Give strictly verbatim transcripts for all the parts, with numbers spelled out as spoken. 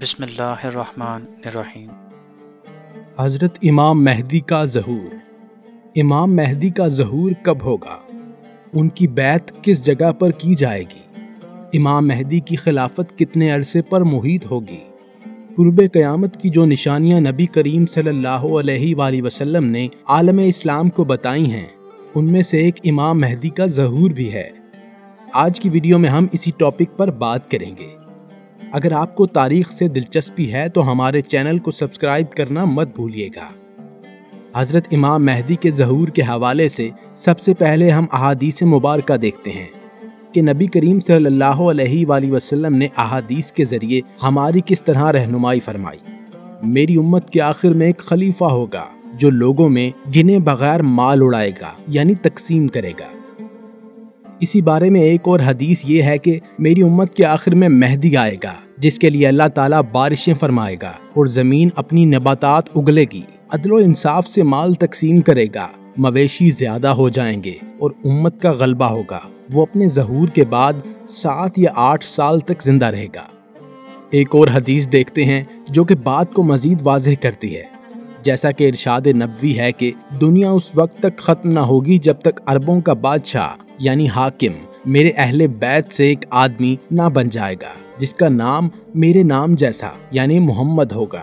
بسم اللہ الرحمن الرحیم۔ حضرت امام مہدی کا ظہور۔ امام مہدی کا ظہور کب ہوگا؟ ان کی بیعت کس جگہ پر کی جائے گی؟ امام مہدی کی خلافت کتنے عرصے پر محیط ہوگی؟ قرب قیامت کی جو نشانیاں نبی کریم صلی اللہ علیہ وآلہ وسلم نے عالم اسلام کو بتائی ہیں، ان میں سے ایک امام مہدی کا ظہور بھی ہے۔ آج کی ویڈیو میں ہم اسی ٹاپک پر بات کریں گے۔ اگر آپ کو تاریخ سے دلچسپی ہے تو ہمارے چینل کو سبسکرائب کرنا مت بھولیے گا۔ حضرت امام مہدی کے ظہور کے حوالے سے سب سے پہلے ہم احادیث مبارکہ دیکھتے ہیں کہ نبی کریم صلی اللہ علیہ وآلہ وسلم نے احادیث کے ذریعے ہماری کس طرح رہنمائی فرمائی۔ میری امت کے آخر میں ایک خلیفہ ہوگا جو لوگوں میں گنے بغیر مال اڑائے گا، یعنی تقسیم کرے گا۔ اسی بارے میں ایک اور حدیث یہ ہے کہ میری امت کے آخر میں مہدی آئے گا جس کے لیے اللہ تعالیٰ بارشیں فرمائے گا اور زمین اپنی نباتات اگلے گی، عدل و انصاف سے مال تقسیم کرے گا، مویشی زیادہ ہو جائیں گے اور امت کا غلبہ ہوگا۔ وہ اپنے ظہور کے بعد سات یا آٹھ سال تک زندہ رہے گا۔ ایک اور حدیث دیکھتے ہیں جو کہ بات کو مزید واضح کرتی ہے، جیسا کہ ارشاد نبوی ہے کہ دنیا اس وقت تک ختم نہ ہوگی جب تک عربوں کا بادشاہ یعنی حاکم میرے اہل بیت سے ایک آدمی نہ بن جائے گا جس کا نام میرے نام جیسا یعنی محمد ہوگا۔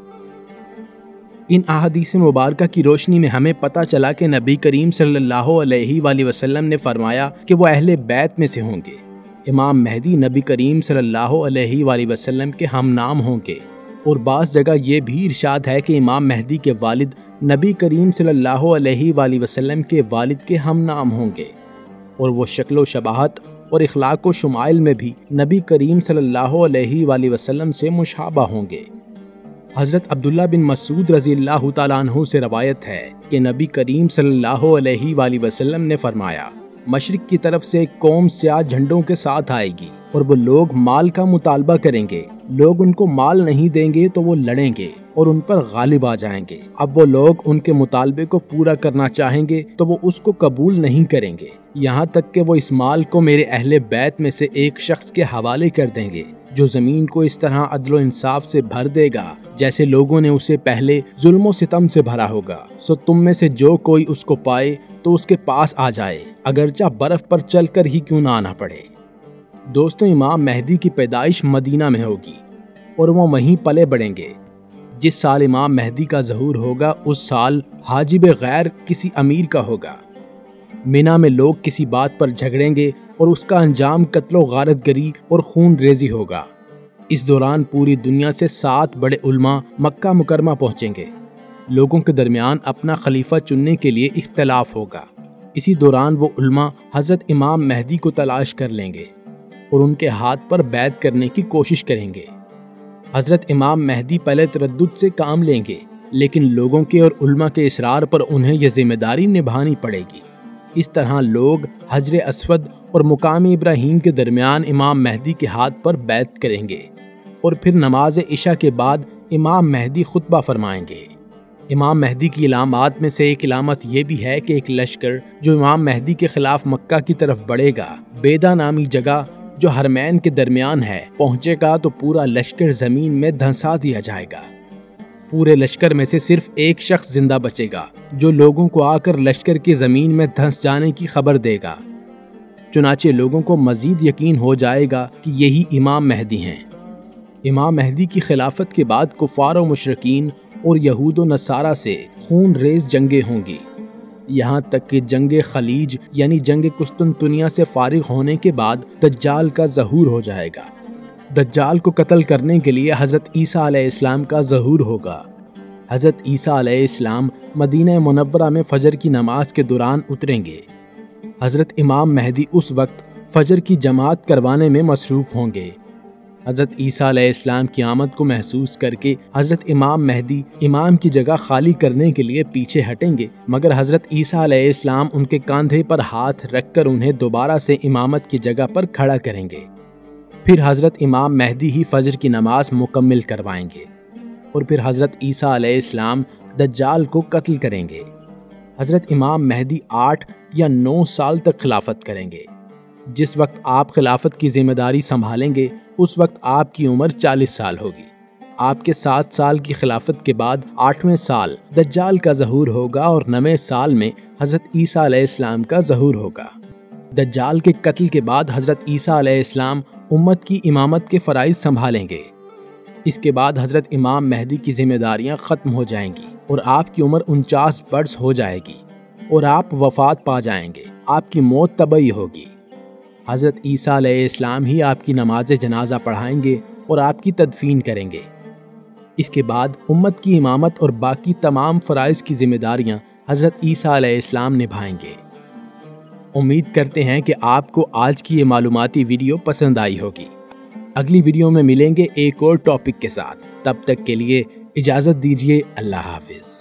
ان احادیث مبارکہ کی روشنی میں ہمیں پتہ چلا کہ نبی کریم صلی اللہ علیہ وآلہ وسلم نے فرمایا کہ وہ اہل بیت میں سے ہوں گے۔ امام مہدی نبی کریم صلی اللہ علیہ وآلہ وسلم کے ہم نام ہوں گے، اور بعض جگہ یہ بھی ارشاد ہے کہ امام مہدی کے والد نبی کریم صلی اللہ علیہ وآلہ وسلم کے والد کے ہم نام ہوں گے، اور وہ شکل و شباہت اور اخلاق و شمائل میں بھی نبی کریم صلی اللہ علیہ وآلہ وسلم سے مشابہ ہوں گے۔ حضرت عبداللہ بن مسعود رضی اللہ تعالیٰ عنہ سے روایت ہے کہ نبی کریم صلی اللہ علیہ وآلہ وسلم نے فرمایا، مشرق کی طرف سے ایک قوم سیاہ جھنڈوں کے ساتھ آئے گی اور وہ لوگ مال کا مطالبہ کریں گے۔ لوگ ان کو مال نہیں دیں گے تو وہ لڑیں گے اور ان پر غالب آ جائیں گے۔ اب وہ لوگ ان کے مطالبے کو پورا کرنا چاہیں گے تو وہ اس کو قبول نہیں کریں گے، یہاں تک کہ وہ اس مال کو میرے اہل بیت میں سے ایک شخص کے حوالے کر دیں گے جو زمین کو اس طرح عدل و انصاف سے بھر دے گا جیسے لوگوں نے اسے پہلے ظلم و ستم سے بھرا ہوگا۔ سو تم میں سے جو کوئی اس کو پائے تو اس کے پاس آ جائے، اگرچہ برف پر چل کر ہی کیوں نہ آنا پڑے۔ دوستوں، امام مہدی کی پیدائش مدینہ میں ہوگی اور وہ وہیں پلے بڑھیں گے۔ جس سال امام مہدی کا ظہور ہوگا اس سال حاجب غیر کسی امیر کا ہوگا۔ مینا میں لوگ کسی بات پر جھگڑیں گے اور اس کا انجام قتل و غارت گری اور خون ریزی ہوگا۔ اس دوران پوری دنیا سے سات بڑے علماء مکہ مکرمہ پہنچیں گے۔ لوگوں کے درمیان اپنا خلیفہ چننے کے لیے اختلاف ہوگا۔ اسی دوران وہ علماء حضرت امام مہدی کو تلاش کر لیں گے اور ان کے ہاتھ پر بیعت کرنے کی کوشش کریں گے۔ حضرت امام مہدی پہلے تردد سے کام لیں گے، لیکن لوگوں کے اور علماء کے اصرار پر انہیں یہ ذمہ داری نبھانی پڑے گی۔ اس طرح لوگ حجر اسود اور مقام ابراہیم کے درمیان امام مہدی کے ہاتھ پر بیعت کریں گے، اور پھر نماز عشاء کے بعد امام مہدی خطبہ فرمائیں گے۔ امام مہدی کی علامات میں سے ایک علامت یہ بھی ہے کہ ایک لشکر جو امام مہدی کے خلاف مکہ کی طرف بڑھے گا، بیدا نامی جگہ جو حرمین کے درمیان ہے پہنچے گا تو پورا لشکر زمین میں دھنسا دیا جائے گا۔ پورے لشکر میں سے صرف ایک شخص زندہ بچے گا جو لوگوں کو آ کر لشکر کی زمین میں دھنس جانے کی خبر دے گا۔ چنانچہ لوگوں کو مزید یقین ہو جائے گا کہ یہی امام مہدی ہیں۔ امام مہدی کی خلافت کے بعد کفار و مشرکین اور یہود و نصارہ سے خون ریز جنگیں ہوں گی، یہاں تک کہ جنگ خلیج یعنی جنگ قسطنطنیہ سے فارغ ہونے کے بعد دجال کا ظہور ہو جائے گا۔ دجال کو قتل کرنے کے لیے حضرت عیسیٰ علیہ السلام کا ظہور ہوگا۔ حضرت عیسیٰ علیہ السلام مدینہ منورہ میں فجر کی نماز کے دوران اتریں گے۔ حضرت امام مہدی اس وقت فجر کی جماعت کروانے میں مصروف ہوں گے۔ حضرت عیسیٰ علیہ السلام کی آمد کو محسوس کر کے حضرت امام مہدی امام کی جگہ خالی کرنے کے لیے پیچھے ہٹیں گے، مگر حضرت عیسیٰ علیہ السلام ان کے کاندھے پر ہاتھ رکھ کر انہیں دوبارہ سے امامت کی جگہ پر کھڑا کریں گے۔ پھر حضرت امام مہدی ہی فجر کی نماز مکمل کروائیں گے، اور پھر حضرت عیسیٰ علیہ السلام دجال کو قتل کریں گے۔ حضرت امام مہدی آٹھ یا نو سال تک خلافت کریں گے۔ جس وقت آپ خلافت کی ذمہ داری سنبھالیں گے اس وقت آپ کی عمر چالیس سال ہوگی۔ آپ کے سات سال کی خلافت کے بعد آٹھویں سال دجال کا ظہور ہوگا اور نویں سال میں حضرت عیسیٰ علیہ السلام کا ظہور ہوگا۔ دجال کے قتل کے بعد حضرت عیسیٰ علیہ السلام امت کی امامت کے فرائض سنبھالیں گے۔ اس کے بعد حضرت امام مہدی کی ذمہ داریاں ختم ہو جائیں گی اور آپ کی عمر انچاس برس ہو جائے گی اور آپ وفات پا جائیں گے، آپ کی موت طبعی ہوگی۔ حضرت عیسیٰ علیہ السلام ہی آپ کی نماز جنازہ پڑھائیں گے اور آپ کی تدفین کریں گے۔ اس کے بعد امت کی امامت اور باقی تمام فرائض کی ذمہ داریاں حضرت عیسیٰ علیہ السلام نبھائیں گے۔ امید کرتے ہیں کہ آپ کو آج کی یہ معلوماتی ویڈیو پسند آئی ہوگی۔ اگلی ویڈیو میں ملیں گے ایک اور ٹاپک کے ساتھ، تب تک کے لیے اجازت دیجیے، اللہ حافظ۔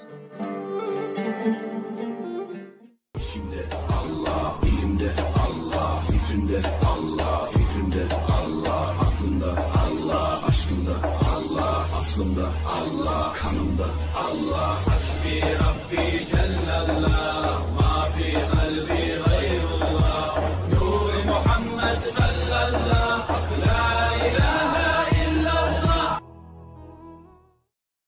Allah, kanımda Allah, hasbi Rabbi.